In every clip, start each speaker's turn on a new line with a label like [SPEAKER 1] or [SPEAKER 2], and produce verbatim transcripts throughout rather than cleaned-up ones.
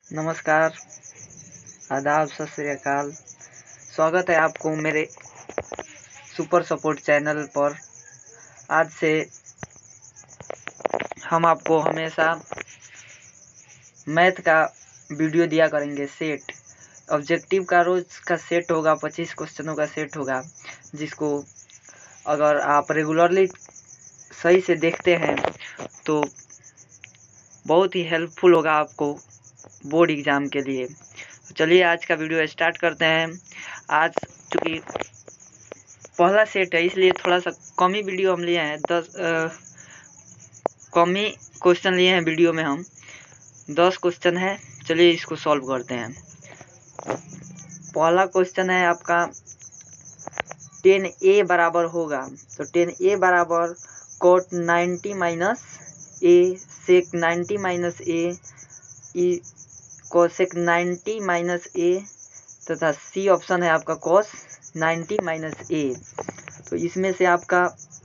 [SPEAKER 1] नमस्कार, आदाब, सत श्री अकाल। स्वागत है आपको मेरे सुपर सपोर्ट चैनल पर। आज से हम आपको हमेशा मैथ का वीडियो दिया करेंगे। सेट ऑब्जेक्टिव का रोज का सेट होगा, पच्चीस क्वेश्चनों का सेट होगा, जिसको अगर आप रेगुलरली सही से देखते हैं तो बहुत ही हेल्पफुल होगा आपको बोर्ड एग्ज़ाम के लिए। तो चलिए आज का वीडियो स्टार्ट करते हैं। आज चूँकि पहला सेट है इसलिए थोड़ा सा कम ही वीडियो हम लिए हैं। दस कम ही क्वेश्चन लिए हैं वीडियो में। हम दस क्वेश्चन है, चलिए इसको सॉल्व करते हैं। पहला क्वेश्चन है आपका टेन ए बराबर होगा, तो टेन ए बराबर cot ninety minus A sec ninety minus A ई कोसेक नाइन्टी माइनस ए तथा सी ऑप्शन है आपका कॉस नाइन्टी माइनस ए। तो इसमें से आपका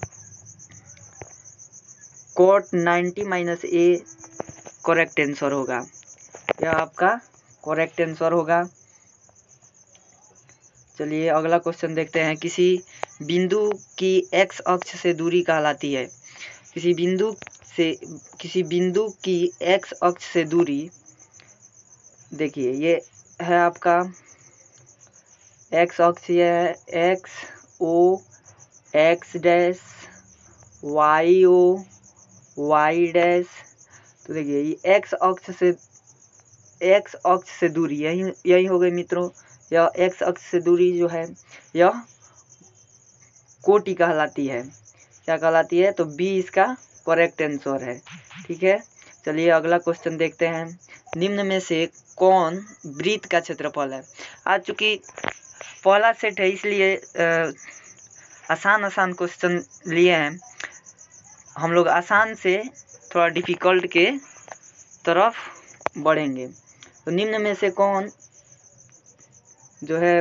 [SPEAKER 1] cot ninety minus A correct answer होगा। यह आपका करेक्ट आंसर होगा। चलिए अगला क्वेश्चन देखते हैं। किसी बिंदु की एक्स अक्ष से दूरी कहलाती है। किसी बिंदु से किसी बिंदु की एक्स अक्ष से दूरी, देखिए ये है आपका एक्स अक्ष, ये है X O X dash Y O Y dash. तो देखिए ये एक्स अक्ष से एक्स अक्ष से दूरी यही यही हो गई मित्रों। यह एक्स अक्ष से दूरी जो है यह कोटि कहलाती है। क्या कहलाती है? तो बी इसका करेक्ट आंसर है। ठीक है, चलिए अगला क्वेश्चन देखते हैं। निम्न में से कौन वृत्त का क्षेत्रफल है? आज चूँकि पहला सेट है इसलिए आसान आसान क्वेश्चन लिए हैं हम लोग। आसान से थोड़ा डिफिकल्ट के तरफ बढ़ेंगे। तो निम्न में से कौन जो है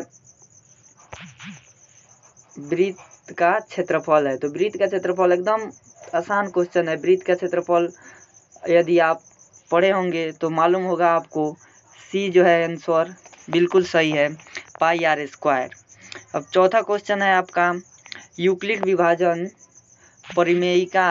[SPEAKER 1] वृत्त का क्षेत्रफल है? तो वृत्त का क्षेत्रफल एकदम आसान क्वेश्चन है। वृत्त का क्षेत्रफल यदि आप पढ़े होंगे तो मालूम होगा आपको। सी जो है आंसर बिल्कुल सही है, पाई आर स्क्वायर। अब चौथा क्वेश्चन है आपका यूक्लिड विभाजन परिमेयिका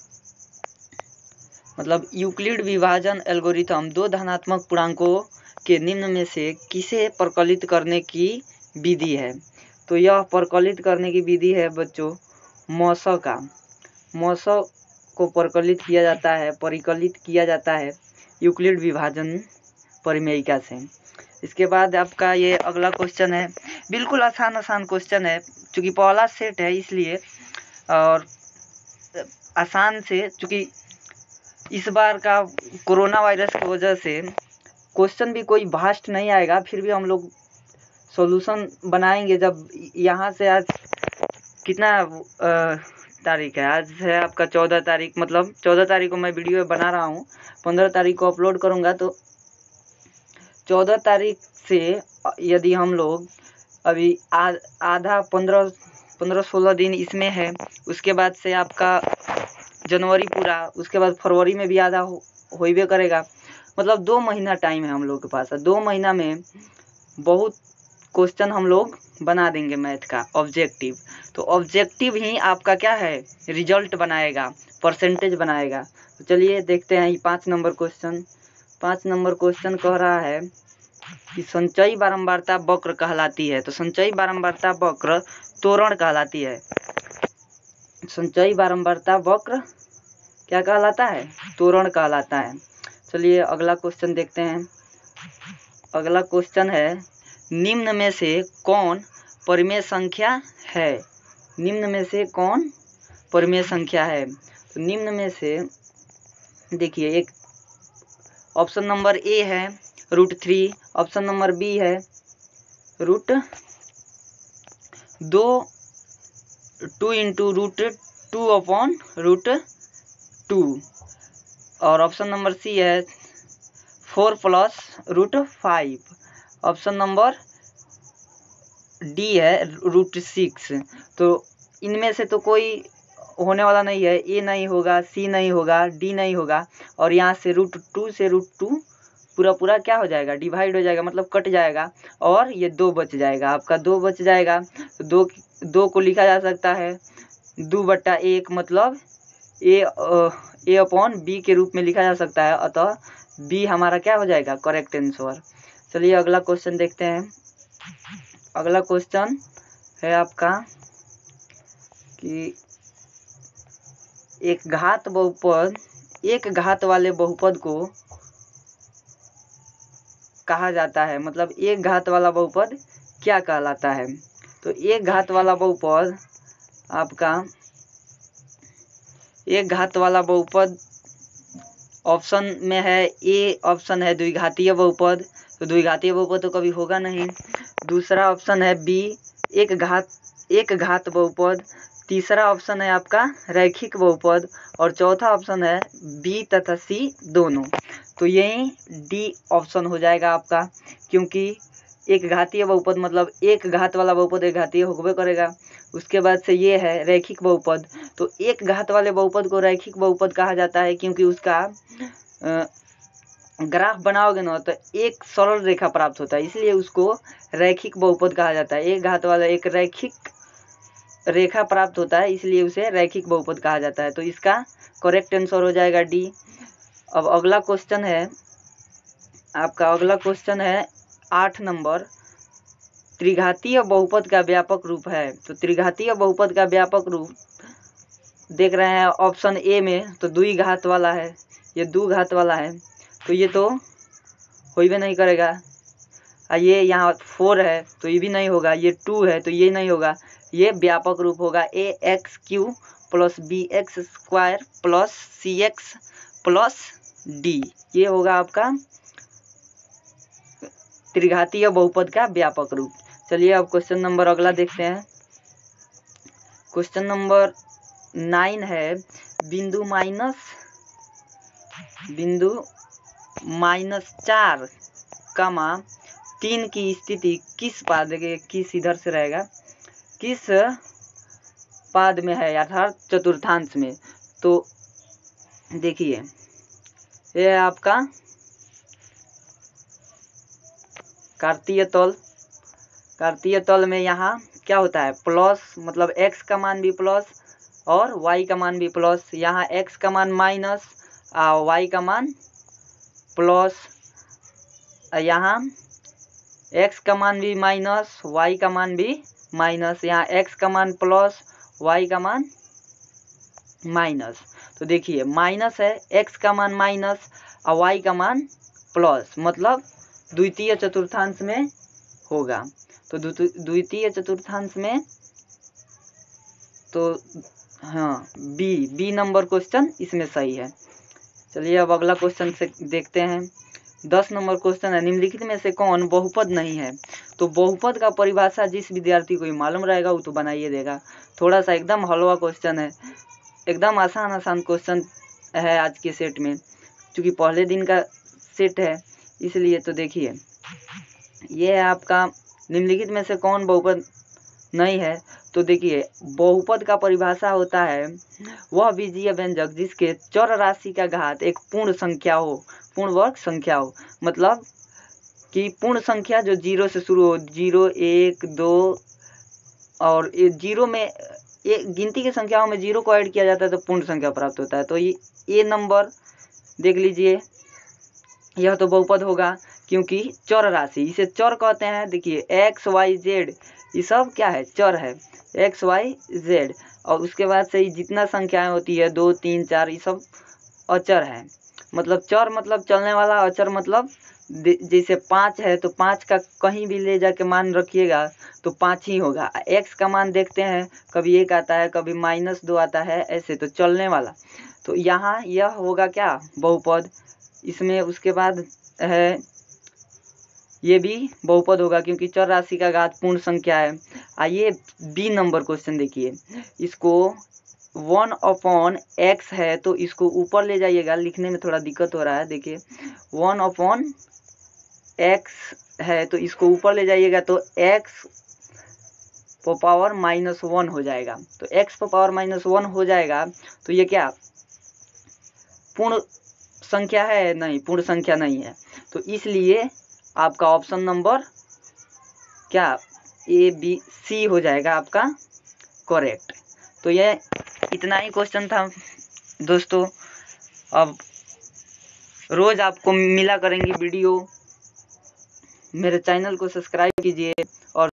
[SPEAKER 1] मतलब यूक्लिड विभाजन एल्गोरिथम दो धनात्मक पूर्णांकों के निम्न में से किसे प्रकलित करने की विधि है? तो यह प्रकलित करने की विधि है बच्चों मौसो का। मौसो को प्रकलित किया जाता है परिकलित किया जाता है यूक्लिड विभाजन परिमेयिका से। इसके बाद आपका ये अगला क्वेश्चन है, बिल्कुल आसान आसान क्वेश्चन है चूँकि पहला सेट है इसलिए, और आसान से चूँकि इस बार का कोरोना वायरस की वजह से क्वेश्चन भी कोई भास्ट नहीं आएगा, फिर भी हम लोग सॉल्यूशन बनाएंगे। जब यहाँ से आज कितना तारीख है? आज है आपका चौदह तारीख, मतलब चौदह तारीख को मैं वीडियो बना रहा हूँ, पंद्रह तारीख को अपलोड करूँगा। तो चौदह तारीख से यदि हम लोग अभी आ, आधा पंद्रह पंद्रह सोलह दिन इसमें है, उसके बाद से आपका जनवरी पूरा, उसके बाद फरवरी में भी आधा हो ही करेगा। मतलब दो महीना टाइम है हम लोग के पास। दो महीना में बहुत क्वेश्चन हम लोग बना देंगे मैथ का ऑब्जेक्टिव। तो ऑब्जेक्टिव ही आपका क्या है? रिजल्ट बनाएगा, परसेंटेज बनाएगा। तो चलिए देखते हैं ये पाँच नंबर क्वेश्चन। पाँच नंबर क्वेश्चन कह रहा है कि संचयी बारंबारता वक्र कहलाती है। तो संचयी बारंबारता वक्र त्वरण कहलाती है। संचयी बारंबारता वक्र क्या कहलाता है? त्वरण कहलाता है। चलिए अगला क्वेश्चन देखते हैं। अगला क्वेश्चन है निम्न में से कौन परिमेय संख्या है? निम्न में से कौन परिमेय संख्या है? तो निम्न में से देखिए एक ऑप्शन नंबर ए है root three, option number B है रूट दो two into root two upon root two, और ऑप्शन नंबर सी है four plus root five, option number D है रूट सिक्स। तो इनमें से तो कोई होने वाला नहीं है। ए नहीं होगा, सी नहीं होगा, डी नहीं होगा, और यहाँ से रूट टू से रूट टू पूरा पूरा क्या हो जाएगा, डिवाइड हो जाएगा, मतलब कट जाएगा, और ये दो बच जाएगा, आपका दो बच जाएगा। तो दो दो को लिखा जा सकता है दो बट्टा एक, मतलब ए ए अपॉन बी के रूप में लिखा जा सकता है, अतः बी हमारा क्या हो जाएगा, करेक्ट आंसर। चलिए अगला क्वेश्चन देखते हैं। अगला क्वेश्चन है आपका कि एक घात बहुपद एक घात वाले बहुपद को कहा जाता है, मतलब एक घात वाला बहुपद क्या कहलाता है। तो एक घात वाला बहुपद आपका एक घात वाला बहुपद ऑप्शन में है, ए ऑप्शन है द्विघातीय बहुपद, तो द्विघातीय बहुपद तो कभी होगा नहीं। दूसरा ऑप्शन है बी एक घात एक घात बहुपद, तीसरा ऑप्शन है आपका रैखिक बहुपद, और चौथा ऑप्शन है बी तथा सी दोनों। तो यही डी ऑप्शन हो जाएगा आपका, क्योंकि एक घातीय बहुपद मतलब एक घात वाला बहुपद एक घातीय होबे करेगा। उसके बाद से ये है रैखिक बहुपद, तो एक घात वाले बहुपद को रैखिक बहुपद कहा जाता है, क्योंकि उसका ग्राफ बनाओगे ना तो एक सरल रेखा प्राप्त होता है, इसलिए उसको रैखिक बहुपद कहा जाता है। एक घात वाला एक रैखिक रेखा प्राप्त होता है, इसलिए उसे रैखिक बहुपद कहा जाता है। तो इसका करेक्ट आंसर हो जाएगा डी। अब अगला क्वेश्चन है आपका अगला क्वेश्चन है आठ नंबर, त्रिघातीय बहुपद का व्यापक रूप है। तो त्रिघातीय बहुपद का व्यापक रूप देख रहे हैं ऑप्शन ए में, तो द्विघात वाला है, ये दो घात वाला है, तो ये तो हो भी नहीं करेगा। ये यहाँ फोर है तो ये भी नहीं होगा, ये टू है तो ये नहीं होगा, ये व्यापक रूप होगा A X cube plus B X square plus C X plus D, ये होगा आपका त्रिघातीय बहुपद का व्यापक रूप। चलिए अब क्वेश्चन नंबर अगला देखते हैं। क्वेश्चन नंबर नाइन है, बिंदु माइनस बिंदु माइनस चार कमा तीन की स्थिति किस पाद के किस इधर से रहेगा, किस पाद में है अर्थात चतुर्थांश में। तो देखिए ये है आपका कार्तीय तल, कार्तीय तल में यहाँ क्या होता है प्लस, मतलब x का मान भी प्लस और y का मान भी प्लस, यहाँ x का मान माइनस और y का मान प्लस, यहाँ x का मान भी माइनस y का मान भी माइनस, यहाँ x का मान प्लस y का मान माइनस। तो देखिए माइनस है, x का मान माइनस और y का मान प्लस, मतलब द्वितीय चतुर्थांश में होगा। तो द्वितीय चतुर्थांश में तो हाँ बी बी नंबर क्वेश्चन इसमें सही है। चलिए अब अगला क्वेश्चन से देखते हैं। दस नंबर क्वेश्चन है, निम्नलिखित में से कौन बहुपद नहीं है। तो बहुपद का परिभाषा जिस विद्यार्थी को मालूम रहेगा वो तो बनाइए देगा। थोड़ा सा एकदम हलवा क्वेश्चन है, एकदम आसान आसान क्वेश्चन है आज के सेट में, क्योंकि पहले दिन का सेट है इसलिए। तो देखिए ये है आपका निम्नलिखित में से कौन बहुपद नहीं है। तो देखिए बहुपद का परिभाषा होता है वह बीजीय व्यंजक जिसके चर राशि का घात एक पूर्ण संख्या हो, पूर्ण वर्ग संख्या हो, मतलब कि पूर्ण संख्या जो जीरो से शुरू हो, जीरो एक दो, और जीरो में एक गिनती की संख्याओं में जीरो को ऐड किया जाता है तो पूर्ण संख्या प्राप्त होता है। तो ये ए नंबर देख लीजिए, यह तो बहुपद होगा क्योंकि चर राशि, इसे चर कहते हैं। देखिए एक्स वाई जेड ये सब क्या है, चर है, एक्स वाई जेड, और उसके बाद से जितना संख्याएं होती है दो तीन चार ये सब अचर है। मतलब चर मतलब चलने वाला, अचर मतलब जैसे पाँच है तो पाँच का कहीं भी ले जाके मान रखिएगा तो पाँच ही होगा। एक्स का मान देखते हैं कभी एक आता है कभी माइनस दो आता है, ऐसे तो चलने वाला। तो यहाँ यह होगा क्या बहुपद इसमें। उसके बाद है ये भी बहुपद होगा क्योंकि चर राशि का घात पूर्ण संख्या है। आइए बी नंबर क्वेश्चन देखिए, इसको वन अपॉन एक्स है तो इसको ऊपर ले जाइएगा, लिखने में थोड़ा दिक्कत हो रहा है। देखिए वन अपॉन एक्स है तो इसको ऊपर ले जाइएगा तो एक्स पर पावर माइनस वन हो जाएगा। तो एक्स पर पावर माइनस वन हो जाएगा तो ये क्या पूर्ण संख्या है? नहीं, पूर्ण संख्या नहीं है। तो इसलिए आपका ऑप्शन नंबर क्या ए बी सी हो जाएगा आपका करेक्ट। तो ये इतना ही क्वेश्चन था दोस्तों। अब रोज़ आपको मिला करेंगी वीडियो। मेरे चैनल को सब्सक्राइब कीजिए और